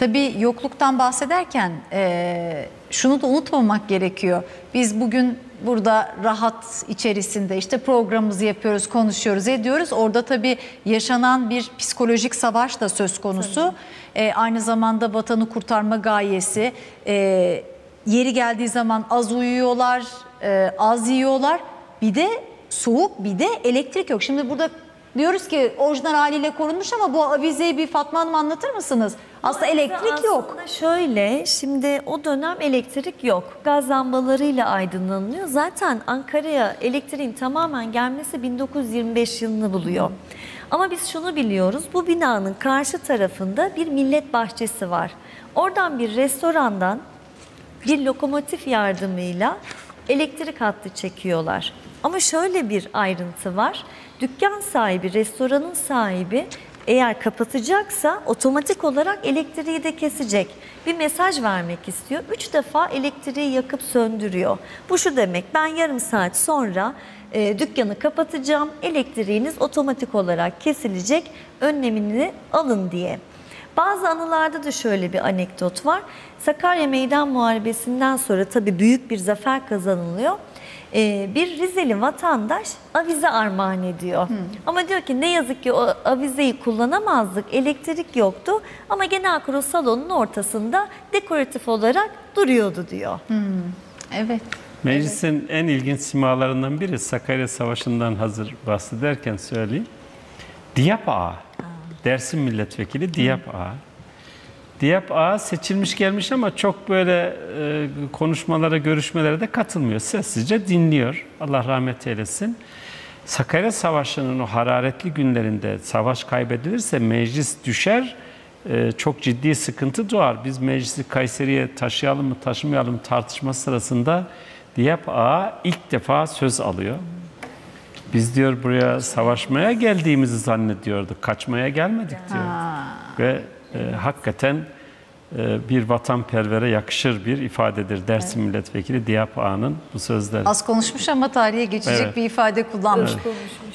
Tabii yokluktan bahsederken şunu da unutmamak gerekiyor. Biz bugün burada rahat içerisinde işte programımızı yapıyoruz, konuşuyoruz, ediyoruz. Orada tabii yaşanan bir psikolojik savaş da söz konusu. Aynı zamanda vatanı kurtarma gayesi. Yeri geldiği zaman az uyuyorlar, az yiyorlar. Bir de soğuk, bir de elektrik yok. Şimdi burada diyoruz ki orijinal haliyle korunmuş ama bu avizeyi bir Fatma Hanım anlatır mısınız? Aslında elektrik yok. Aslında şöyle, şimdi o dönem elektrik yok. Gaz lambalarıyla aydınlanıyor. Zaten Ankara'ya elektriğin tamamen gelmesi 1925 yılını buluyor. Ama biz şunu biliyoruz, bu binanın karşı tarafında bir millet bahçesi var. Oradan bir restorandan bir lokomotif yardımıyla elektrik hattı çekiyorlar. Ama şöyle bir ayrıntı var. Dükkan sahibi, restoranın sahibi eğer kapatacaksa otomatik olarak elektriği de kesecek. Bir mesaj vermek istiyor. 3 defa elektriği yakıp söndürüyor. Bu şu demek, ben yarım saat sonra dükkanı kapatacağım, elektriğiniz otomatik olarak kesilecek, önlemini alın diye. Bazı anılarda da şöyle bir anekdot var. Sakarya Meydan Muharebesi'nden sonra tabii büyük bir zafer kazanılıyor. Bir Rizeli vatandaş avize armağan ediyor. Ama diyor ki ne yazık ki o avizeyi kullanamazdık, elektrik yoktu ama genel kurul salonunun ortasında dekoratif olarak duruyordu diyor. Evet. Meclisin en ilginç simalarından biri, Sakarya Savaşı'ndan hazır bahsederken söyleyeyim. Diyap Ağa, Dersim Milletvekili Diyap Ağa. Diyap Ağa seçilmiş gelmiş ama çok böyle konuşmalara, görüşmelere de katılmıyor. Sessizce dinliyor. Allah rahmet eylesin. Sakarya Savaşı'nın o hararetli günlerinde savaş kaybedilirse meclis düşer, çok ciddi sıkıntı doğar. Biz meclisi Kayseri'ye taşıyalım mı taşımayalım tartışması sırasında Diyap Ağa ilk defa söz alıyor. Biz diyor buraya savaşmaya geldiğimizi zannediyorduk, kaçmaya gelmedik diyor. Ve hakikaten bir vatanpervere yakışır bir ifadedir Dersim Milletvekili Diyap Ağa'nın bu sözleri. Az konuşmuş ama tarihe geçecek bir ifade kullanmış. Evet.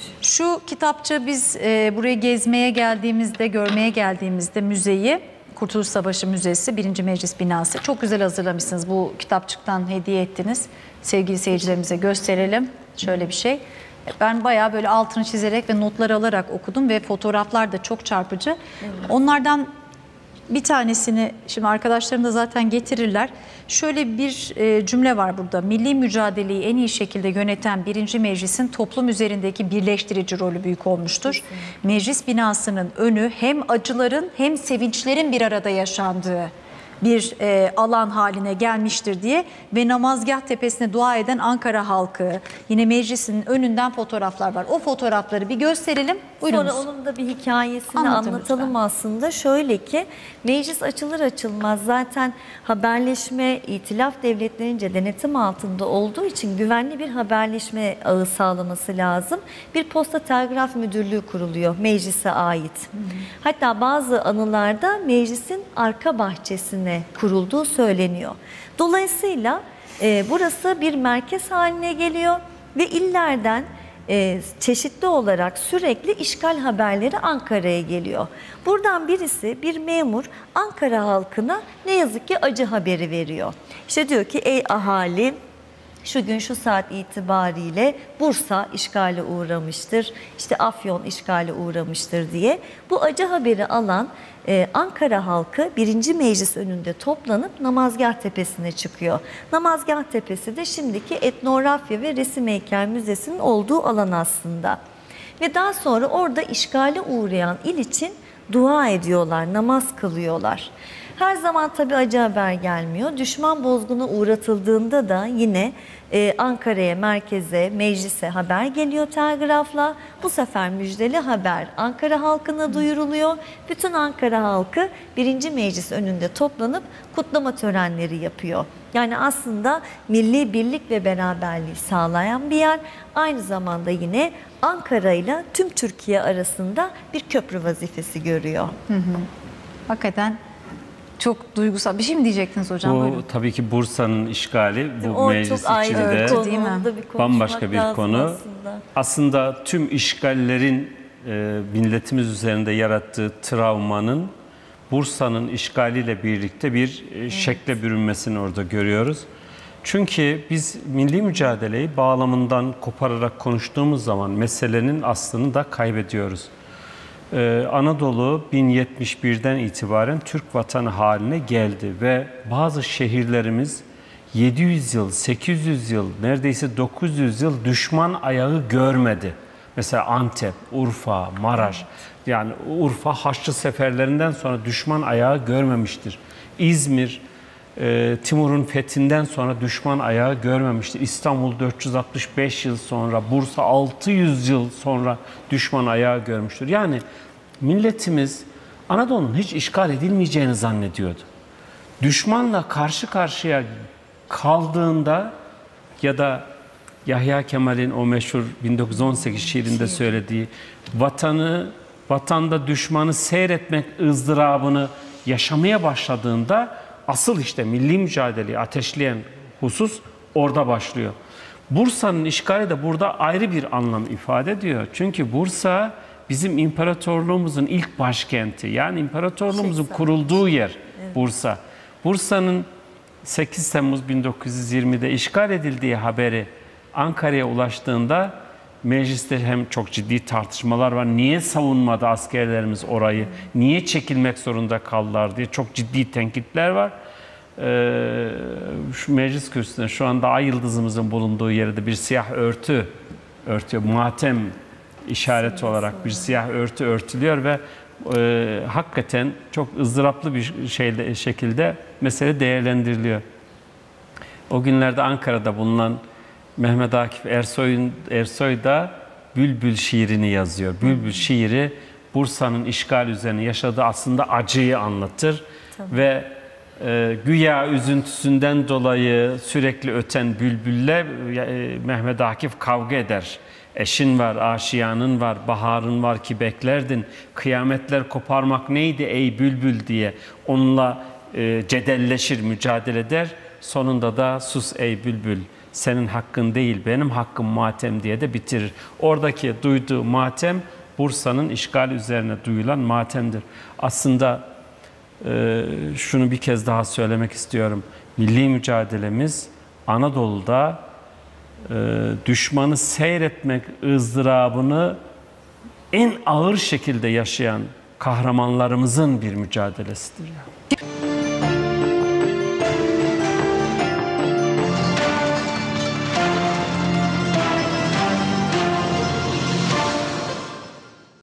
Şu kitapça biz buraya gezmeye geldiğimizde, görmeye geldiğimizde müzeyi, Kurtuluş Savaşı Müzesi 1. Meclis binası. Çok güzel hazırlamışsınız. Bu kitapçıktan hediye ettiniz. Sevgili seyircilerimize gösterelim. Şöyle bir şey. Ben bayağı böyle altını çizerek ve notlar alarak okudum ve fotoğraflar da çok çarpıcı. Evet. Onlardan bir tanesini şimdi arkadaşlarım da zaten getirirler. Şöyle bir cümle var burada. Milli mücadeleyi en iyi şekilde yöneten 1. Meclis'in toplum üzerindeki birleştirici rolü büyük olmuştur. Kesinlikle. Meclis binasının önü hem acıların hem sevinçlerin bir arada yaşandığı bir alan haline gelmiştir diye ve Namazgah Tepesi'ne dua eden Ankara halkı, yine meclisin önünden fotoğraflar var. O fotoğrafları bir gösterelim. Buyurunuz. Sonra onun da bir hikayesini anlatalım lütfen. Aslında. Şöyle ki meclis açılır açılmaz zaten haberleşme itilaf devletlerince denetim altında olduğu için güvenli bir haberleşme ağı sağlaması lazım. Bir posta telgraf müdürlüğü kuruluyor meclise ait. Hatta bazı anılarda meclisin arka bahçesine kurulduğu söyleniyor. Dolayısıyla burası bir merkez haline geliyor ve illerden çeşitli olarak sürekli işgal haberleri Ankara'ya geliyor. Buradan birisi, bir memur Ankara halkına ne yazık ki acı haberi veriyor. İşte diyor ki ey ahali, şu gün şu saat itibariyle Bursa işgale uğramıştır, işte Afyon işgale uğramıştır diye. Bu acı haberi alan Ankara halkı 1. Meclis önünde toplanıp Namazgah Tepesi'ne çıkıyor. Namazgah Tepesi de şimdiki Etnografya ve Resim Heykel Müzesi'nin olduğu alan aslında. Ve daha sonra orada işgale uğrayan il için dua ediyorlar, namaz kılıyorlar. Her zaman tabii acı haber gelmiyor. Düşman bozguna uğratıldığında da yine Ankara'ya, merkeze, meclise haber geliyor telgrafla. Bu sefer müjdeli haber Ankara halkına duyuruluyor. Bütün Ankara halkı 1. Meclis önünde toplanıp kutlama törenleri yapıyor. Yani aslında milli birlik ve beraberliği sağlayan bir yer. Aynı zamanda yine Ankara ile tüm Türkiye arasında bir köprü vazifesi görüyor. Hakikaten çok duygusal. Bir şey mi diyecektiniz hocam? Bu Buyurun. tabii ki Bursa'nın işgali bu o meclis çok ayrı içinde konu, değil mi? Bambaşka bir konu. Aslında tüm işgallerin milletimiz üzerinde yarattığı travmanın Bursa'nın işgaliyle birlikte bir şekle bürünmesini orada görüyoruz. Çünkü biz milli mücadeleyi bağlamından kopararak konuştuğumuz zaman meselenin aslını da kaybediyoruz. Anadolu 1071'den itibaren Türk vatanı haline geldi ve bazı şehirlerimiz 700 yıl, 800 yıl, neredeyse 900 yıl düşman ayağı görmedi. Mesela Antep, Urfa, Maraş. Yani Urfa Haçlı seferlerinden sonra düşman ayağı görmemiştir. İzmir, Timur'un fethinden sonra düşman ayağı görmemiştir. İstanbul 465 yıl sonra, Bursa 600 yıl sonra düşman ayağı görmüştür. Yani milletimiz Anadolu'nun hiç işgal edilmeyeceğini zannediyordu. Düşmanla karşı karşıya kaldığında ya da Yahya Kemal'in o meşhur 1918 şiirinde söylediği vatanda düşmanı seyretmek ızdırabını yaşamaya başladığında asıl işte milli mücadeleyi ateşleyen husus orada başlıyor. Bursa'nın işgali de burada ayrı bir anlam ifade ediyor. Çünkü Bursa bizim imparatorluğumuzun ilk başkenti. Yani imparatorluğumuzun kurulduğu yer Bursa. Bursa'nın 8 Temmuz 1920'de işgal edildiği haberi Ankara'ya ulaştığında mecliste hem çok ciddi tartışmalar var. Niye savunmadı askerlerimiz orayı? Niye çekilmek zorunda kaldılar diye çok ciddi tenkitler var. Şu meclis kürsüsünde şu anda ay yıldızımızın bulunduğu yerde bir siyah örtü matem işareti olarak bir siyah örtü örtülüyor ve hakikaten çok ızdıraplı bir şekilde mesele değerlendiriliyor. O günlerde Ankara'da bulunan Mehmet Akif Ersoy da Bülbül şiirini yazıyor. Bülbül şiiri Bursa'nın işgal üzerine yaşadığı aslında acıyı anlatır. Tabii. Ve güya üzüntüsünden dolayı sürekli öten bülbülle Mehmet Akif kavga eder. Eşin var, aşiyanın var, baharın var ki beklerdin. Kıyametler koparmak neydi ey bülbül diye onunla cedelleşir, mücadele eder. Sonunda da sus ey bülbül, senin hakkın değil benim hakkım matem diye de bitirir. Oradaki duyduğu matem Bursa'nın işgal üzerine duyulan matemdir. Aslında şunu bir kez daha söylemek istiyorum. Milli mücadelemiz Anadolu'da düşmanı seyretmek ızdırabını en ağır şekilde yaşayan kahramanlarımızın bir mücadelesidir. Yani.